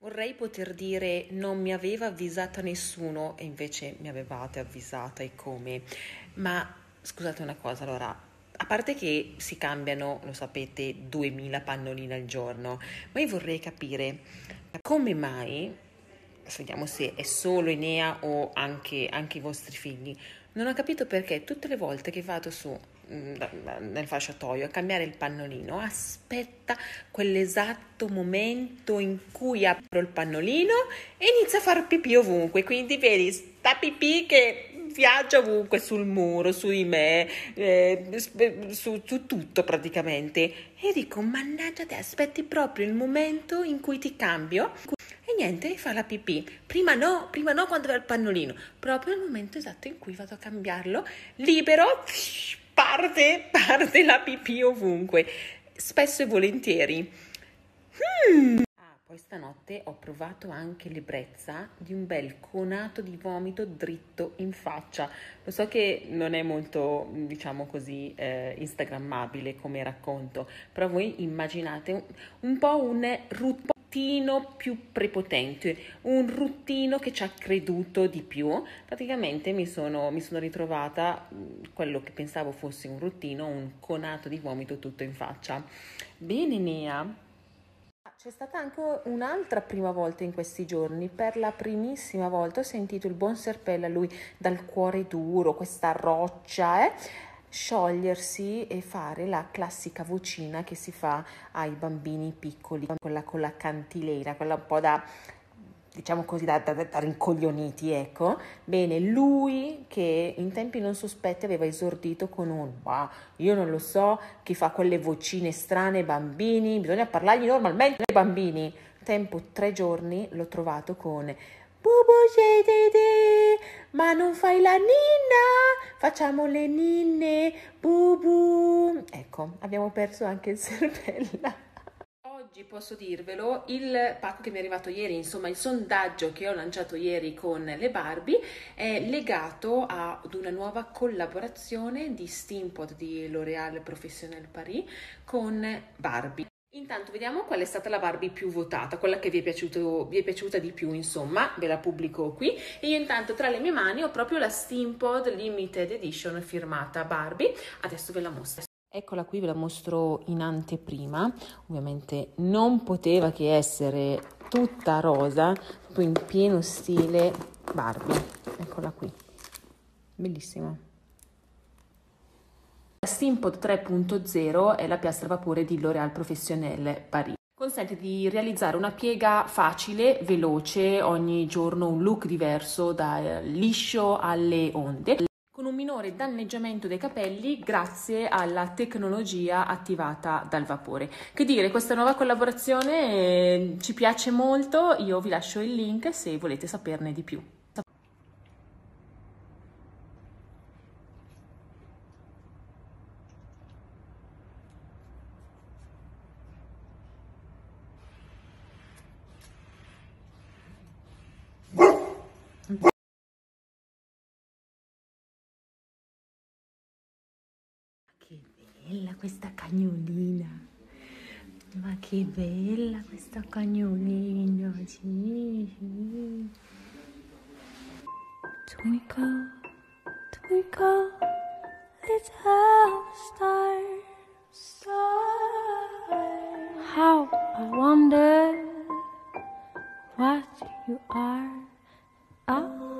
Vorrei poter dire non mi aveva avvisata nessuno e invece mi avevate avvisata e come. Ma scusate una cosa, allora, a parte che si cambiano, lo sapete, 2000 pannoline al giorno, ma io vorrei capire come mai, adesso vediamo se è solo Enea o anche i vostri figli, non ho capito perché tutte le volte che vado su nel fasciatoio a cambiare il pannolino, aspetta quell'esatto momento in cui apro il pannolino e inizia a far pipì ovunque. Quindi vedi, sta pipì che viaggia ovunque, sul muro, su di me, su tutto praticamente. E dico, mannaggia te, aspetti proprio il momento in cui ti cambio. E niente, fa la pipì. Prima no quando va il pannolino. Proprio nel momento esatto in cui vado a cambiarlo, libero, parte la pipì ovunque. Spesso e volentieri. Poi stanotte ho provato anche l'ebbrezza di un bel conato di vomito dritto in faccia. Lo so che non è molto, diciamo così, instagrammabile come racconto, però voi immaginate un po' un ruttino più prepotente, un ruttino che ci ha creduto di più. Praticamente mi sono ritrovata quello che pensavo fosse un ruttino, un conato di vomito tutto in faccia. Bene, Nea. C'è stata anche un'altra prima volta in questi giorni, per la primissima volta ho sentito il buon Serpella, lui dal cuore duro, questa roccia, sciogliersi e fare la classica vocina che si fa ai bambini piccoli, quella con la cantilena, quella un po' da, diciamo così, da rincoglioniti, ecco. Bene, lui che in tempi non sospetti aveva esordito con un "ma io non lo so chi fa quelle vocine strane ai bambini, bisogna parlargli normalmente ai bambini". Tempo 3 giorni l'ho trovato con "Bubu jedede, ma non fai la ninna? Facciamo le ninne, bubu". Ecco, abbiamo perso anche il Serpella. Oggi posso dirvelo, il pacco che mi è arrivato ieri, insomma il sondaggio che ho lanciato ieri con le Barbie è legato ad una nuova collaborazione di Steampod di L'Oréal Professionnel Paris con Barbie. Intanto vediamo qual è stata la Barbie più votata, quella che vi è piaciuta di più, insomma, ve la pubblico qui. E io intanto tra le mie mani ho proprio la Steampod Limited Edition firmata Barbie, adesso ve la mostro. Eccola qui, ve la mostro in anteprima, ovviamente non poteva che essere tutta rosa, proprio in pieno stile Barbie, eccola qui, bellissima. La Steampod 3.0 è la piastra a vapore di L'Oréal Professionnel Paris. Consente di realizzare una piega facile, veloce, ogni giorno un look diverso, da liscio alle onde, con un minore danneggiamento dei capelli grazie alla tecnologia attivata dal vapore. Che dire, questa nuova collaborazione ci piace molto, io vi lascio il link se volete saperne di più. Che bella questa cagnolina, ma che bella questa cagnolina, sì, sì. Twinkle, twinkle, little star, star. How I wonder what you are. Ah.